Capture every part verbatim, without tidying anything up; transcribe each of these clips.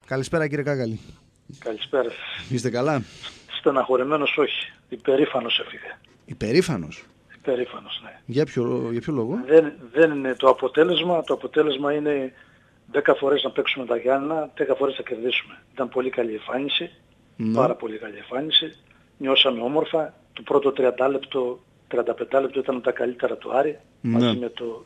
Καλησπέρα κύριε Κάκαλη. Καλησπέρα σας. Είστε καλά? Στεναχωρεμένος όχι. Υπερήφανος έφυγε. Υπερήφανος? Υπερήφανος, ναι. Για ποιο, για ποιο λόγο? Δεν, δεν είναι το αποτέλεσμα. Το αποτέλεσμα είναι δέκα φορές να παίξουμε τα Γιάννενα, δέκα φορές να κερδίσουμε. Ήταν πολύ καλή εμφάνιση. Ναι. Πάρα πολύ καλή εμφάνιση. Νιώσαμε όμορφα. Το πρώτο τριάντα λεπτό, τριάντα πέντε λεπτό ήταν τα καλύτερα του Άρη. Ναι. Μαζί με, το,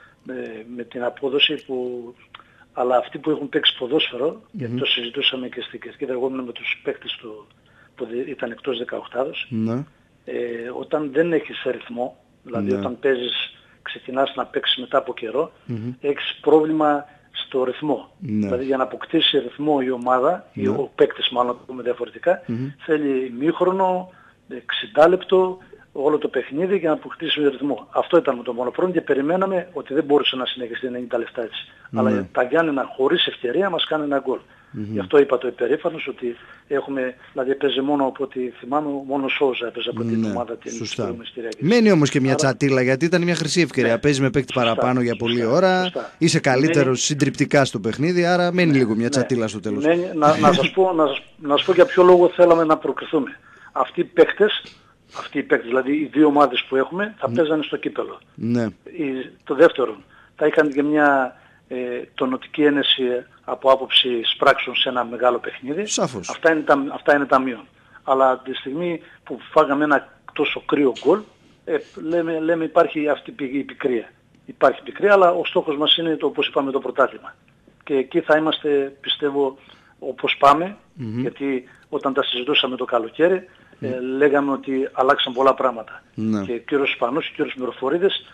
με, με την απόδοση που... Αλλά αυτοί που έχουν παίξει ποδόσφαιρο, mm-hmm. γιατί το συζητούσαμε και στην Κερκίδα, εγώ ήμουν με τους παίκτες του, που ήταν εκτός δεκαοκτάδος, mm-hmm. ε, όταν δεν έχεις ρυθμό, δηλαδή mm-hmm. όταν παίζεις, ξεκινάς να παίξεις μετά από καιρό, mm-hmm. έχεις πρόβλημα στο ρυθμό. Mm-hmm. Δηλαδή για να αποκτήσει ρυθμό η ομάδα, mm-hmm. ή ο παίκτης μάλλον να το πούμε διαφορετικά, mm-hmm. θέλει ημίχρονο, εξήντα λεπτό, όλο το παιχνίδι για να αποκτήσει ρυθμό. Αυτό ήταν το μόνο πρόβλημα και περιμέναμε ότι δεν μπορούσε να συνεχίσει ενενήντα λεπτά έτσι. Mm. Αλλά τα Γιάννενα χωρίς ευκαιρία μας κάνει ένα γκολ. Mm-hmm. Γι' αυτό είπα το υπερήφανος ότι έχουμε, δηλαδή παίζει μόνο από ό,τι θυμάμαι, μόνο Σόουζα έπαιζε από mm. την ομάδα την Μυστηριακή. Μένει όμως και μια Άρα... τσατίλα γιατί ήταν μια χρυσή ευκαιρία. Ναι. Παίζει με παίκτη παραπάνω για πολλή σωστά, ώρα, σωστά. Είσαι καλύτερος μένει... συντριπτικά στο παιχνίδι, άρα μένει ναι, λίγο μια τσατίλα ναι. στο τέλος. Μένει... να, να, σας πω, να, σας, να σας πω για ποιο λόγο θέλαμε να προκριθούμε. Αυτοί οι παίκτες, αυτοί οι παίκτες, δηλαδή οι δύο ομάδες που έχουμε, θα mm. παίζανε στο κύπελο. Ναι. Η, το δεύτερο, θα είχαν και μια ε, τονωτική ένεση από άποψη σπράξεων σε ένα μεγάλο παιχνίδι. Σαφώς. Αυτά είναι τα, αυτά είναι τα μείον. Αλλά τη στιγμή που φάγαμε ένα τόσο κρύο γκολ, ε, λέμε, λέμε υπάρχει αυτή η πικρία. Υπάρχει πικρία, αλλά ο στόχος μας είναι, το, όπως είπαμε, το πρωτάθλημα. Και εκεί θα είμαστε, πιστεύω, όπως πάμε, mm-hmm. γιατί όταν τα συζητούσαμε το καλοκαίρι, Mm. Ε, λέγαμε ότι αλλάξαν πολλά πράγματα. Mm. Και ο κύριος Σπανός και ο κύριος Μυροφορίδης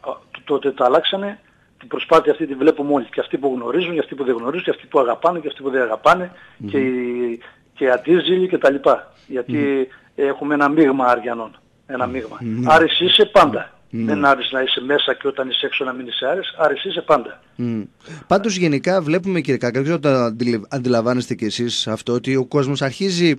τότε τα αλλάξανε. Την προσπάθεια αυτή τη βλέπουμε όλοι. Και αυτοί που γνωρίζουν, και αυτοί που δεν γνωρίζουν, και αυτοί που αγαπάνε, και αυτοί που δεν αγαπάνε, mm. και, και αντίζηλοι και τα λοιπά. Γιατί mm. έχουμε ένα μείγμα Αριανών. Ένα μείγμα. Mm. Άρης είσαι πάντα. Mm. Δεν άρεσε να είσαι μέσα και όταν είσαι έξω να μην είσαι Άρης. Άρης είσαι πάντα. Mm. Πάντως γενικά βλέπουμε, κύριε Κάκα, δεν ξέρω αν το αντιλαμβάνεστε κι εσείς αυτό, ότι ο κόσμος αρχίζει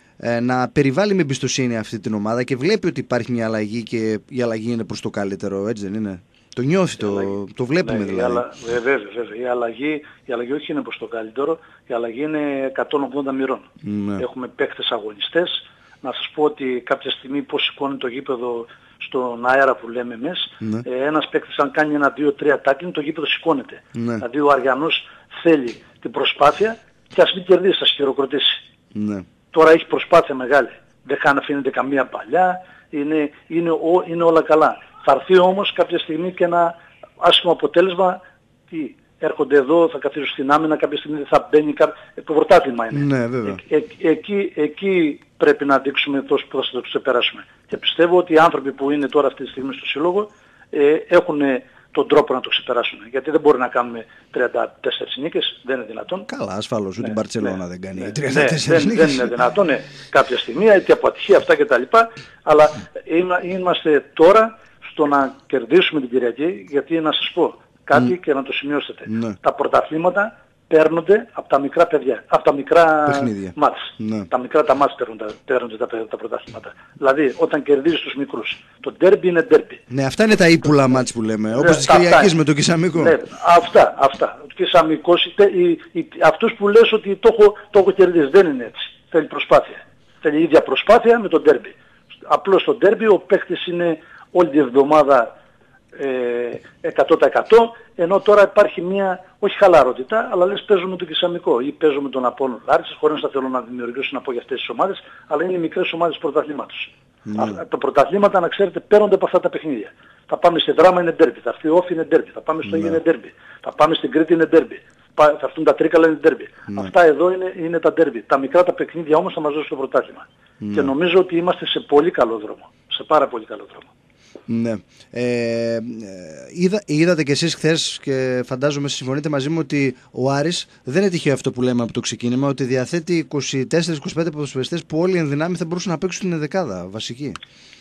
να περιβάλλει με εμπιστοσύνη αυτή την ομάδα και βλέπει ότι υπάρχει μια αλλαγή και η αλλαγή είναι προς το καλύτερο, έτσι δεν είναι? Το νιώθει, το, το βλέπουμε ναι, δηλαδή. Αλλα... Βέβαια, βέβαια. Η αλλαγή, η αλλαγή όχι είναι προς το καλύτερο, η αλλαγή είναι εκατόν ογδόντα μοιρών. Ναι. Έχουμε παίκτες αγωνιστές. Να σας πω ότι κάποια στιγμή πώς σηκώνει το γήπεδο στον αέρα που λέμε εμείς, ναι. ε, ένας παίκτης αν κάνει ένα δύο τρία τάκλινγκ το γήπεδο σηκώνεται. Ναι. Δηλαδή ο Αριανός θέλει την προσπάθεια και ας μην κερδίσει, ας χειροκροτήσει. Ναι. Τώρα έχει προσπάθεια μεγάλη. Δεν χάνει να αφήνεται καμία παλιά. Είναι, είναι, ό, είναι όλα καλά. Θα έρθει όμως κάποια στιγμή και ένα άσχημο αποτέλεσμα. Τι, έρχονται εδώ, θα καθίσουν στην άμυνα, κάποια στιγμή θα μπαίνει κάποιο... Το πρωτάθλημα είναι. Ναι, βέβαια. Ε, ε, εκεί, εκεί πρέπει να δείξουμε τόσο που θα το ξεπεράσουμε. Και πιστεύω ότι οι άνθρωποι που είναι τώρα αυτή τη στιγμή στο Σύλλογο ε, έχουν τον τρόπο να το ξεπεράσουν. Γιατί δεν μπορεί να κάνουμε τριάντα τέσσερις νίκες, δεν είναι δυνατόν. Καλά, ασφαλώς, ούτε η Μπαρτσελώνα ναι, δεν κάνει ναι, τριάντα τέσσερις ναι, νίκες. Δεν είναι δυνατόν, ναι, κάποια στιγμή, είτε από ατυχία αυτά κτλ. Αλλά είμαστε τώρα στο να κερδίσουμε την Κυριακή, γιατί να σας πω κάτι mm. και να το σημειώσετε. Mm. Τα πρωταθλήματα παίρνονται από τα μικρά παιδιά, από τα μικρά μάτς. Ναι. Τα μικρά τα μάτς παίρνονται, παίρνονται τα, τα πρωταθλήματα. Δηλαδή όταν κερδίζεις τους μικρούς. Το ντέρμπι είναι ντέρμπι. Ναι, αυτά είναι τα ύπουλα μάτς που λέμε, όπως της Κυριακής με το Κισαμικό. Ναι, αυτά, αυτά. Ο Κισαμικός, αυτούς που λες ότι το έχω, το έχω κερδίσει, δεν είναι έτσι. Θέλει προσπάθεια. Θέλει η ίδια προσπάθεια με το ντέρμπι. Απλώς το ντέρμπι ο παίχτης είναι όλη τη εβδομάδα εκατό τοις εκατό, ενώ τώρα υπάρχει μια, όχι χαλαρότητα, αλλά λες παίζουμε το Κισαμικό ή παίζουμε τον Απόλλωνα Λάρισας, χωρίς να θέλω να δημιουργήσω να πω για αυτές τις ομάδες, αλλά είναι οι μικρές ομάδες πρωταθλήματος. Mm. Τα πρωταθλήματα, να ξέρετε, παίρνονται από αυτά τα παιχνίδια. Θα πάμε στη Δράμα είναι ντέρμπι, θα έρθει η Όφη είναι ντέρμπι, θα πάμε στο Αίγυπτο είναι ντέρμπι, θα πάμε στην Κρήτη είναι ντέρμπι, θα έρθουν τα Τρίκαλα είναι ντέρμπι. Mm. Αυτά εδώ είναι, είναι τα ντέρμπι. Τα μικρά τα παιχνίδια όμως θα μας δώσουν το πρωτάθλημα. Mm. Και νομίζω ότι είμαστε σε πολύ καλό δρόμο, σε πάρα πολύ καλό δρόμο. Ναι. Ε, είδα, είδατε κι εσείς χθες και φαντάζομαι συμφωνείτε μαζί μου ότι ο Άρης δεν είναι τυχαίο αυτό που λέμε από το ξεκίνημα, ότι διαθέτει είκοσι τέσσερα είκοσι πέντε ποδοσφαιριστές που όλοι εν δυνάμει θα μπορούσαν να παίξουν την δεκάδα βασική.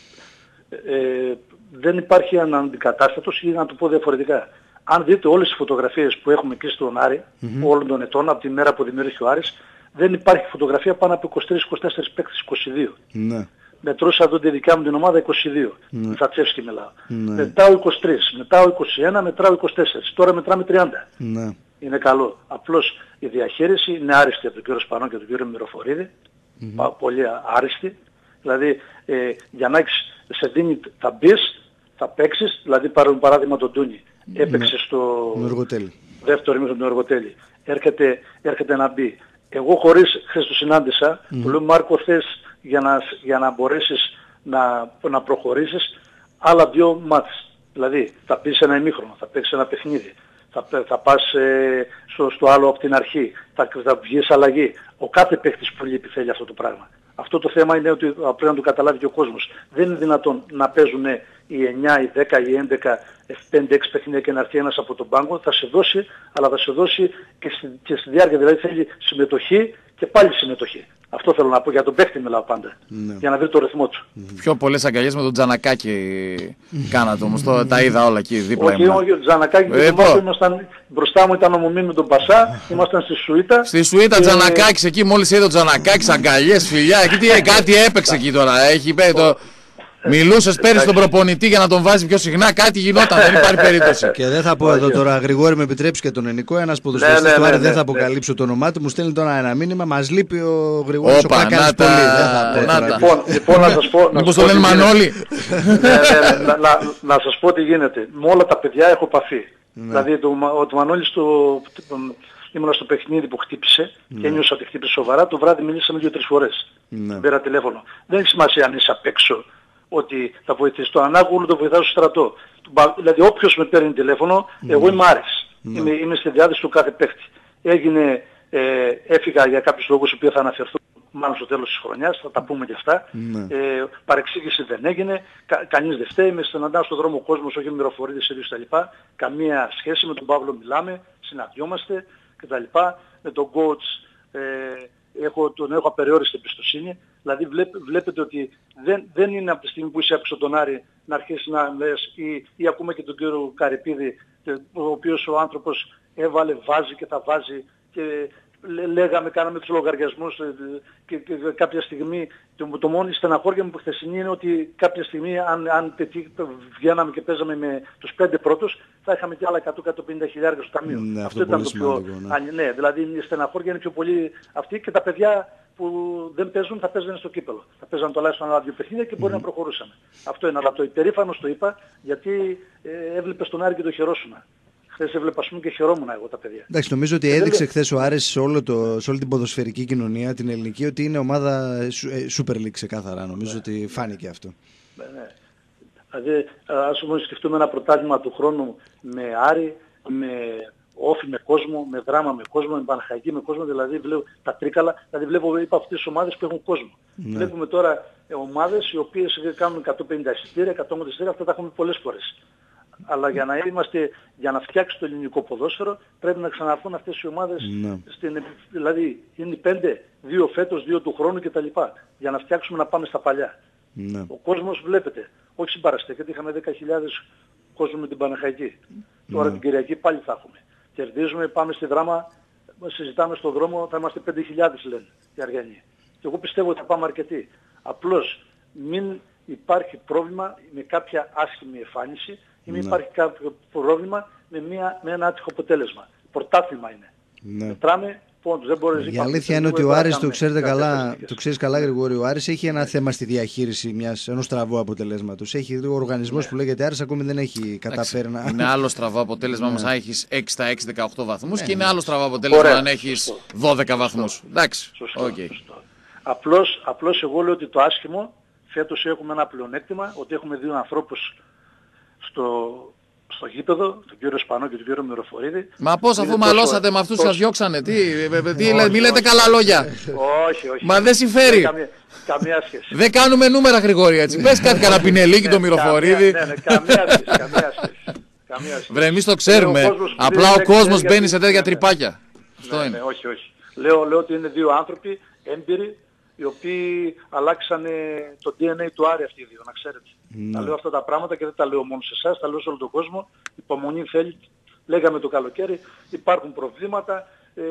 Ε, δεν υπάρχει αναντικατάστατος, ή να το πω διαφορετικά. Αν δείτε όλες τις φωτογραφίες που έχουμε εκεί στον Άρη, mm-hmm. όλων των ετών, από τη μέρα που δημιουργήθηκε ο Άρης, δεν υπάρχει φωτογραφία πάνω από είκοσι τρεις είκοσι τέσσερα παίκτες, είκοσι δύο. Ναι. Μετρούσα εδώ τη δικιά μου την ομάδα είκοσι δύο. Ναι. Θα μιλάω. Ναι. Μετά ο είκοσι τρία, μετά ο είκοσι ένα, μετά ο είκοσι τέσσερα. Τώρα μετράμε τριάντα. Ναι. είναι καλό. Απλώς η διαχείριση είναι άριστη από τον κύριο Σπανό και τον κύριο Μυροφορίδη, mm-hmm. πολύ άριστη. Δηλαδή ε, για να έχεις σε δίνει θα μπεις, θα παίξεις, δηλαδή πάρουμε παράδειγμα τον Τούνι, έπαιξε mm-hmm. στο δεύτερο ημίχρονο του Εργοτέλη, έρχεται, έρχεται να μπει. Εγώ χωρίς, χθες το συνάντησα, mm-hmm. του λέω Μάρκο θες για να, για να μπορέσεις να, να προχωρήσεις άλλα δύο μάτς. Δηλαδή θα πεις ένα ημίχρονο, θα παίξεις ένα παιχνίδι, θα, θα πας ε, στο, στο άλλο από την αρχή, θα, θα βγεις αλλαγή. Ο κάθε παίκτης που λείπει θέλει αυτό το πράγμα. Αυτό το θέμα είναι ότι πρέπει να το καταλάβει και ο κόσμος. Δεν είναι δυνατόν να παίζουν οι εννιά, οι δέκα, οι έντεκα, πέντε έξι παιχνίδια και να έρθει ένας από τον πάγκο. Θα σε δώσει, αλλά θα σε δώσει και στη, και στη διάρκεια. Δηλαδή θέλει συμμετοχή και πάλι συμμετοχή. Αυτό θέλω να πω, για τον παίχτη μιλάω πάντα. Ναι. Για να βρει το ρυθμό του. Πιο πολλές αγκαλιές με τον Τζανακάκη κάνατε όμως, το, τα είδα όλα εκεί δίπλα. Όχι, όχι, ο Τζανακάκη ε, ήμασταν, μπροστά μου ήταν ο Μουμίν με τον Πασά, ήμασταν στη Σουίτα. Στη Σουίτα και... Τζανακάκης εκεί, μόλις είδε ο Τζανακάκης, αγκαλιές, φιλιά, εκεί τι, κάτι έπαιξε εκεί τώρα, έχει πει το... Μιλούσες πέρυσι στον προπονητή για να τον βάζει πιο συχνά, κάτι γινόταν, δεν υπάρχει περίπτωση. Και δεν θα πω εδώ τώρα, Γρηγόρη, με επιτρέψει και τον Ενικό, ένας ποδοσφαιριστής ναι, ναι, του Άρη, ναι, ναι, δεν θα αποκαλύψω ναι. το όνομά του, μου στέλνει τώρα ένα μήνυμα, μας λείπει ο Γρηγόρης, ο Κάκαρης πολύ. Λοιπόν, λοιπόν, να σας πω... Μήπως το λένε Μανώλη. Να σας πω τι γίνεται. Με όλα τα παιδιά έχω παθεί. Δηλαδή, ο Μανώλης ήμουν στο παιχνίδι που χτύπησε και ένιωσα ότι χτύπησε σοβαρά, το βράδυ μιλήσαμε δύο-τρεις φορές. Πήρα τηλέφωνο. Δεν έχει σημασία αν είσαι απ' έξω ότι θα βοηθήσει το Ανάγουλο, το βοηθάω στο στρατό. Δηλαδή όποιος με παίρνει τηλέφωνο, mm. εγώ είμαι Άρης. Mm. Είμαι, είμαι στη διάθεση του κάθε παίχτη. Έγινε, ε, έφυγα για κάποιους λόγους που θα αναφερθούν μάλλον στο τέλος της χρονιάς, θα τα πούμε και αυτά. Mm. Ε, παρεξήγηση δεν έγινε, κα, κανείς δεν φταίει, με συναντάω στον δρόμο ο κόσμος, όχι με Μυροφορίδης, ίδιους κτλ. Καμία σχέση, με τον Παύλο μιλάμε, συναντιόμαστε κτλ. Με τον coach ε, έχω, τον έχω απεριόριστη εμπιστοσύνη. Δηλαδή βλέπ, βλέπετε ότι δεν, δεν είναι από τη στιγμή που είσαι έξω τον Άρη να αρχίσει να λες ή, ή ακούμε και τον κύριο Καρυπίδη, ο οποίος ο άνθρωπος έβαλε, βάζει και θα βάζει και λέγαμε, κάναμε τους λογαριασμούς και, και κάποια στιγμή το, το μόνο στεναχώρια μου που χθεσινή είναι ότι κάποια στιγμή αν, αν πετύ, βγαίναμε και παίζαμε με τους πέντε πρώτους θα είχαμε και άλλα εκατό με εκατόν πενήντα χιλιάδες στο ταμείο. Ναι, αυτό, αυτό ήταν το πιο... Ναι. ναι, δηλαδή η στεναχώρια είναι πιο πολύ αυτή και τα παιδιά που δεν παίζουν θα παίζουν στο κύπελο. Θα παίζαν τουλάχιστον ένα δύο παιχνίδια και μπορεί mm. να προχωρούσαμε. Αυτό είναι, αλλά το υπερήφανο το είπα γιατί ε, έβλεπε στον Άρη και το χαιρόσουνα. Χθες έβλεπα, ας πούμε, και χαιρόμουν εγώ τα παιδιά. Εντάξει, νομίζω ότι έδειξε χθες ο Άρης σε, όλο το, σε όλη την ποδοσφαιρική κοινωνία, την ελληνική, ότι είναι ομάδα Super League ξεκάθαρα. Νομίζω ναι. ότι φάνηκε αυτό. Ναι, ναι. Δηλαδή, ας πούμε, σκεφτούμε ένα πρωτάθλημα του χρόνου με Άρη, με Όφη με κόσμο, με Δράμα με κόσμο, με Παναχαϊκή με κόσμο, δηλαδή βλέπω τα τρίκαλα, δηλαδή βλέπω, είπα, αυτές τις ομάδες που έχουν κόσμο. Ναι. Βλέπουμε τώρα ε, ομάδες οι οποίες κάνουν εκατόν πενήντα εισιτήρια, εκατό εισιτήρια, αυτά τα έχουμε πολλές φορές. Αλλά για να είμαστε, για να φτιάξει το ελληνικό ποδόσφαιρο πρέπει να ξαναρθούν αυτές οι ομάδες, ναι. στην, δηλαδή είναι πέντε, δύο φέτος, δύο του χρόνου κτλ. Για να φτιάξουμε να πάμε στα παλιά. Ναι. Ο κόσμος βλέπετε, όχι συμπαραστέ, γιατί είχαμε δέκα χιλιάδες κόσμο με την Παναχαϊκή. Ναι. Τώρα την Κυριακή πάλι θα έχουμε. Κερδίζουμε, πάμε στη Δράμα, συζητάμε στον δρόμο, θα είμαστε πέντε χιλιάδες λένε οι Αργιανοί. Και εγώ πιστεύω ότι θα πάμε αρκετοί. Απλώς μην υπάρχει πρόβλημα με κάποια άσχημη εμφάνιση ή μην ναι. υπάρχει κάποιο πρόβλημα με, μια, με ένα άτυχο αποτέλεσμα. Πρωτάθλημα είναι. Ναι. Μετράμε πόντους. Δεν μπορείς η αλήθεια είναι ότι ο Άρης, το ξέρετε καλά, το ξέρεις καλά Γρηγόρη, ο Άρης έχει ένα θέμα στη διαχείριση μιας, ενός στραβού αποτελέσματος. Έχει ο οργανισμός ναι. που λέγεται Άρης ακόμη δεν έχει καταφέρει να... Είναι άλλο στραβό αποτέλεσμα όμως αν έχεις έξι στα έξι δεκαοκτώ βαθμούς ναι. και είναι άλλο στραβό αποτέλεσμα αν έχεις δώδεκα βαθμούς. Εντάξει. Σωστό, okay. σωστό. Απλώς, απλώς εγώ λέω ότι το άσχημο φέτος έχουμε ένα πλεονέκτημα, ότι έχουμε δύο ανθρώπους στο, στο γήπεδο, τον κύριο Σπανό και τον κύριο Μυροφορίδη. Μα πώς αφού μαλώσατε με αυτούς που σας διώξανε, τι, τι όχι, μη λέτε καλά λόγια. Όχι, όχι. Μα δεν συμφέρει. Καμία, καμία σχέση. Δεν κάνουμε νούμερα Γρηγόρη έτσι. Πες κάτι κανένα Πινελίκη, το Μυροφορίδη. Ναι, ναι, καμία σχέση, καμία σχέση. Βρε, εμείς το ξέρουμε. Απλά ο κόσμος μπαίνει σε τέτοια τρυπάκια. Αυτό είναι. Όχι, όχι. Λέω ότι είναι δύο άνθρωποι έμπειροι, οι οποίοι αλλάξανε το ντι εν έι του Άρη αυτοί οι δύο, να ξέρετε. Mm. Τα λέω αυτά τα πράγματα και δεν τα λέω μόνο σε εσάς, τα λέω σε όλο τον κόσμο. Υπομονή θέλει, λέγαμε το καλοκαίρι, υπάρχουν προβλήματα, ε,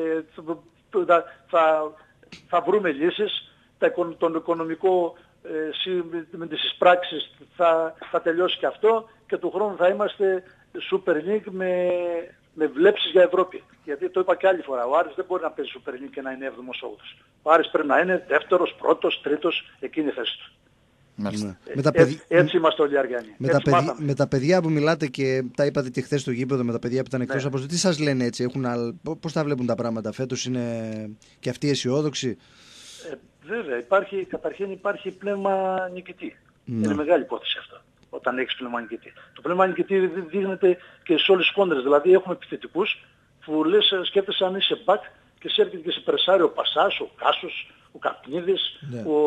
θα, θα, θα βρούμε λύσεις, τα, τον οικονομικό ε, με τις εισπράξεις θα, θα τελειώσει και αυτό και του χρόνου θα είμαστε Super League με, με βλέψεις για Ευρώπη. Γιατί το είπα και άλλη φορά, ο Άρης δεν μπορεί να παίζει Super League και να είναι έβδομος όγδοος. Ο Άρης πρέπει να είναι δεύτερος, πρώτος, τρίτος, εκείνη η θέση του. Ναι. Ε, Με τα έτσι, παιδι... έτσι είμαστε όλοι οι Αριανοί. Με, τα παιδι... με τα παιδιά που μιλάτε και τα είπατε και χθες στο γήπεδο, με τα παιδιά που ήταν εκτός, ναι. από τι σας λένε έτσι, έχουν αλ... πώς τα βλέπουν τα πράγματα φέτος, είναι και αυτοί αισιόδοξοι? Ε, βέβαια, υπάρχει, καταρχήν υπάρχει πνεύμα νικητή. Ναι. Είναι μεγάλη υπόθεση αυτό, όταν έχεις πνεύμα νικητή. Το πνεύμα νικητή δείχνεται και σε όλες τις κόντρες. Δηλαδή έχουμε επιθετικούς που λες, σκέφτεσαι αν είσαι μπακ και σε έρχεται και σε περσάρει ο Πασάς, ο Κάσος, ο Καπνίδης, ναι. ο,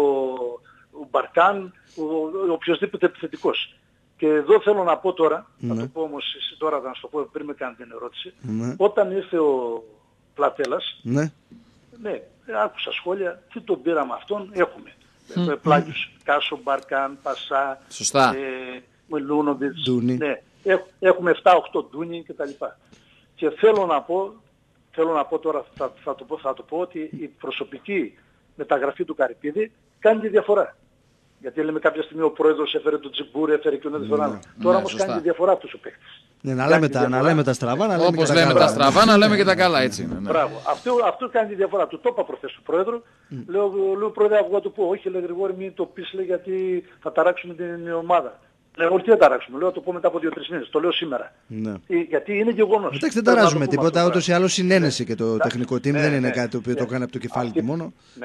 ο Μπαρκάν, ο, ο οποιοσδήποτε επιθετικός. Και εδώ θέλω να πω τώρα, ναι. θα το πω όμως τώρα να σου το πω πριν με κάνει την ερώτηση, ναι. όταν ήρθε ο Πλατέλας, ναι. ναι, άκουσα σχόλια, τι τον πήραμε αυτόν, έχουμε. Mm. Πλάγιους, Κάσο, Μπαρκάν, Πασά, ε, Μιλούνοβιτς, ναι, έχουμε επτά οκτώ Ντούνι κτλ. Και θέλω να πω, θέλω να πω τώρα, θα, θα, το πω, θα το πω ότι η προσωπική μεταγραφή του Καρυπίδη κάνει τη διαφορά. Γιατί λέμε κάποια στιγμή ο πρόεδρος έφερε τον Τζιμπούρη, έφερε και ο Νεδεφεράνο. Ναι, τώρα ναι, όμως κάνει τη διαφορά αυτός ο παίκτης. Ναι, να, λέμε τα, να λέμε τα στραβά, να λέμε όπως και τα λέμε καλά. τα στραβά, να λέμε και τα καλά, έτσι. Ναι. Μπράβο. Αυτό, αυτό κάνει τη διαφορά. Του το είπα προχθές του πρόεδρου. Mm. Λέω, λέω πρόεδρε, εγώ του πω, όχι, λέει Γρηγόρη, μην το πεις, λέει, γιατί θα ταράξουμε την ομάδα. Λέω, όχι, τι θα ταράξουμε. Λέω, το πω μετά από δύο τρεις μήνες. Το λέω σήμερα. Ναι. Ε, γιατί είναι γεγονός. Εντάξει, δεν ταράζουμε τίποτα. Ούτως ή άλλως συνένεση και το τεχνικό team. Δεν είναι κάτι το οποίο το κάνει από το κεφάλι του μόνο. Ναι,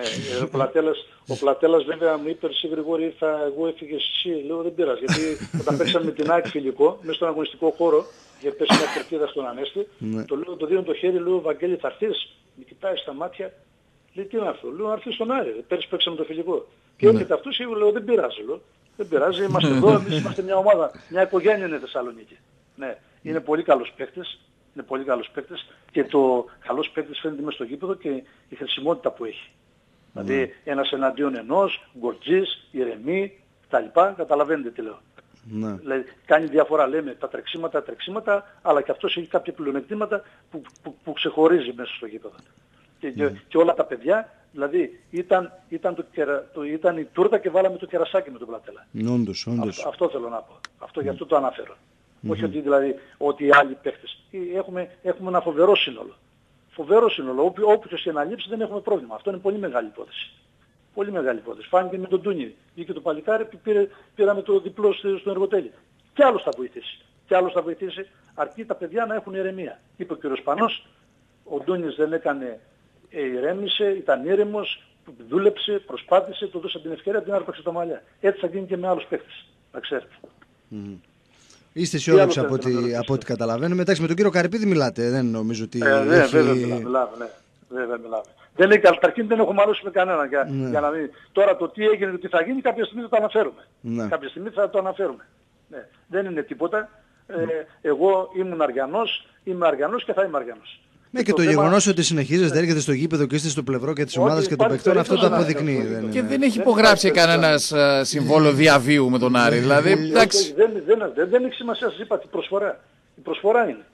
ο Πλατέλας βέβαια μου είπε, εσύ Γρηγόρη, ήρθα, εγώ έφυγες εσύ. Λέω, δεν πειράζει. Γιατί όταν παίξαμε με την ΑΕΚ φιλικό, μέσα στον αγωνιστικό χώρο, για πέσει μια κερκίδα στον Ανέστη, το λέω, το δίνω το χέρι, λέω, Βαγγέλη, θα έρθεις? Με κοιτάει στα μάτια. Λέει, τι είναι αυτό? Λέω, έρθεις στον Άρη. Πέρυσι παίξαμε το φιλικό. Και έρχεται αυτός, λέω, δεν πειράζει. Λέω. Δεν πειράζει, είμαστε εδώ, εμείς είμαστε μια ομάδα, μια οικογένεια είναι Θεσσαλονίκη. Ναι, είναι πολύ καλός παίκτης, είναι πολύ καλός παίκτης και το καλός παίκτης φαίνεται μες στο γήπεδο και η χρησιμότητα που έχει. Mm. Δηλαδή ένας εναντίον ενός, γκορτζής, ηρεμή, κτλ. Καταλαβαίνετε τι λέω. Mm. Δηλαδή, κάνει διαφορά, λέμε, τα τρεξίματα, τα τρεξίματα, αλλά και αυτός έχει κάποια πλεονεκτήματα που, που, που ξεχωρίζει μέσα στο γήπεδο. Και, mm. και όλα τα παιδιά, δηλαδή ήταν, ήταν, το, το, ήταν η τούρτα και βάλαμε το κερασάκι με τον Πλατέλα. Όντως, όντως. Αυτό, αυτό θέλω να πω. Αυτό, mm. Γι' αυτό το αναφέρω. Mm-hmm. Όχι ότι δηλαδή ότι οι άλλοι παίχτες. Έχουμε, έχουμε ένα φοβερό σύνολο. Φοβερό σύνολο. Όπου, όποιος και να λείψει δεν έχουμε πρόβλημα. Αυτό είναι πολύ μεγάλη υπόθεση. Πολύ μεγάλη υπόθεση. Φάνηκε με τον Ντούνι. Βγήκε το παλικάρι που πήρε, πήραμε το διπλό στον Εργοτέλη. Κι άλλος θα βοηθήσει. Κι άλλος θα βοηθήσει. Αρκεί τα παιδιά να έχουν ηρεμία. Είπε ο κ. Σπανός, ο Ντούνις δεν έκανε. Ε, ηρέμησε, ήταν ήρεμος, δούλεψε, προσπάθησε, του δώσε την ευκαιρία, την άρπαξε τα μαλλιά. Έτσι θα γίνει και με άλλους παίκτες, να ξέρετε. Mm. Είστε αισιόδοξοι από, από ό,τι καταλαβαίνουμε. Εντάξει, με τον κύριο Καρυπίδη μιλάτε, δεν νομίζω ότι ε, έχει... Βέβαια μιλάμε, μιλάμε, ναι. Βέβαια μιλάμε. Δεν είναι, καταρχήν δεν έχουμε μαλώσει με κανέναν για, ναι. για να μην... Τώρα το τι έγινε και τι θα γίνει κάποια στιγμή θα το αναφέρουμε. Ναι. Κάποια στιγμή θα το αναφέρουμε. Ναι. Δεν είναι τίποτα. Ε, εγώ ήμουν Αριανός, είμαι Αριανός και θα είμαι Αριανός. Ναι, και το, το γεγονός ότι συνεχίζεστε, έρχεται στο γήπεδο και είστε στο πλευρό και της ομάδας και των παικτών, αυτό το αποδεικνύει. Δεν και δεν έχει υπογράψει κανένας συμβόλαιο διαβίου με τον Άρη. Δηλαδή, εντάξει. Δεν, δεν, δεν, δεν έχει σημασία, σας είπα, την προσφορά. Η προσφορά είναι.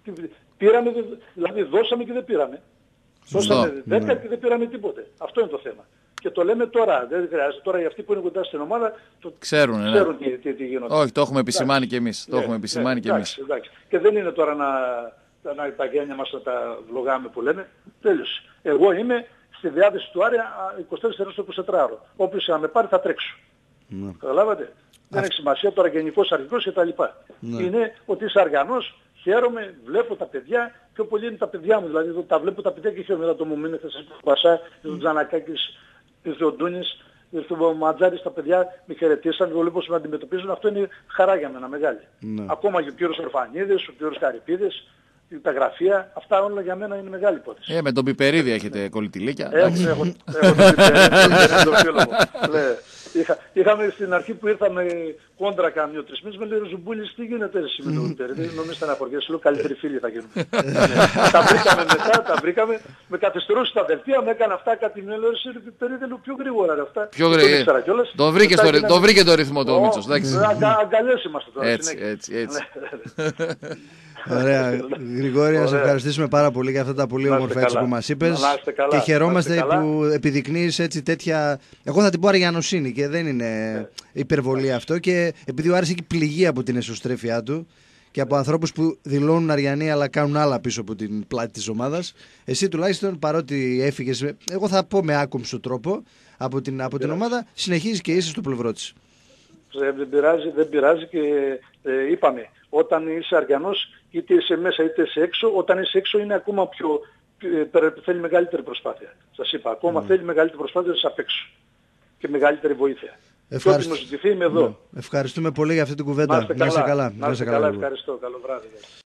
Πήραμε, δηλαδή δώσαμε και δεν πήραμε. Δώσαμε δέκα και δεν πήραμε τίποτε. Αυτό είναι το θέμα. Και το λέμε τώρα, δεν χρειάζεται. Τώρα οι αυτοί που είναι κοντά στην ομάδα το ξέρουν, ξέρουν τι, τι, τι γίνονται. Όχι, το έχουμε επισημάνει και εμείς. Το έχουμε επισημάνει και εμείς. Και δεν είναι τώρα να... Να, τα γένια μας να τα βλογάμε που λέμε, τέλειωσε. Εγώ είμαι στη διάθεση του Άρη είκοσι τέσσερις ώρες το εικοσιτετράωρο. Όποιος να με πάρει θα τρέξω. Ναι. Καταλάβατε. Α... Δεν έχει σημασία τώρα γενικός αρχικός κτλ. Ναι. Είναι ότι είσαι Αριανός, χαίρομαι, βλέπω τα παιδιά, πιο πολύ είναι τα παιδιά μου. Δηλαδή τα βλέπω τα παιδιά και χαίρομαι. Μετά το μου μείνε, χθες ο Πασά, ο Τζανακάκης, ήρθε ο Ντούνης, ήρθε ο Ματζάρης, τα παιδιά με χαιρετήσαν, εγώ βλέπω με αντιμετωπίζουν. Αυτό είναι χαρά για μένα μεγάλη. Ναι. Ακόμα και ο κύριος Ορφανίδης, ο κύριος Καρυπίδης. Τα γραφεία, αυτά όλα για μένα είναι μεγάλη υπόθεση. Ε, με τον Πιπερίδη έχετε κολλητηλίκια. Έχω, έχω, έχω τον Πιπερίδη, τον φίλο μου. Είχα, είχαμε στην αρχή που ήρθαμε κόντρα κάμιο τρεις μήνες, με λέει ο Ζουμπούλης, τι γίνεται εσύ με τον Πιπερίδη, νομίζετε να απορριέσαι, λέω καλύτεροι φίλοι θα γίνουμε. Τα βρήκαμε μετά, τα βρήκαμε, με καθυστερούσε τα δελτία, με έκανε αυτά κάτι με λέω εσύ Πιπερίδη, λέω πιο γρήγορα ρε αυτά. Πιο γρήγορα, το βρήκε το ρυθμό το Μίτσος, εντάξει. Αγκαλιές είμαστε τώρα. Έτσι, έτσι, έτσι. Ωραία, Γρηγόρη, να σε ευχαριστήσουμε πάρα πολύ για αυτά τα πολύ όμορφα έτσι που μας είπες. Και χαιρόμαστε που επιδεικνύεις έτσι τέτοια. Εγώ θα την πω αριανοσύνη και δεν είναι υπερβολή αυτό. Και επειδή ο Άρης έχει πληγεί από την εσωστρέφειά του και από ανθρώπους που δηλώνουν Αριανοί αλλά κάνουν άλλα πίσω από την πλάτη της ομάδας. Εσύ τουλάχιστον, παρότι έφυγες, εγώ θα πω με άκομψο τρόπο από την, από την ομάδα, συνεχίζεις και είσαι στο πλευρό της. Δεν πειράζει, δεν πειράζει και ε, είπαμε, όταν είσαι Αριανός, είτε είσαι μέσα είτε είσαι έξω, όταν είσαι έξω είναι ακόμα πιο, ε, θέλει μεγαλύτερη προσπάθεια. Σας είπα, ακόμα mm. θέλει μεγαλύτερη προσπάθεια απ' έξω και μεγαλύτερη βοήθεια. Ευχαριστώ. Και ό,τι μου ζητηθεί είμαι εδώ. Ναι. Ευχαριστούμε πολύ για αυτή την κουβέντα. Να είστε καλά. καλά. Να είστε καλά. Ευχαριστώ. Καλό βράδυ.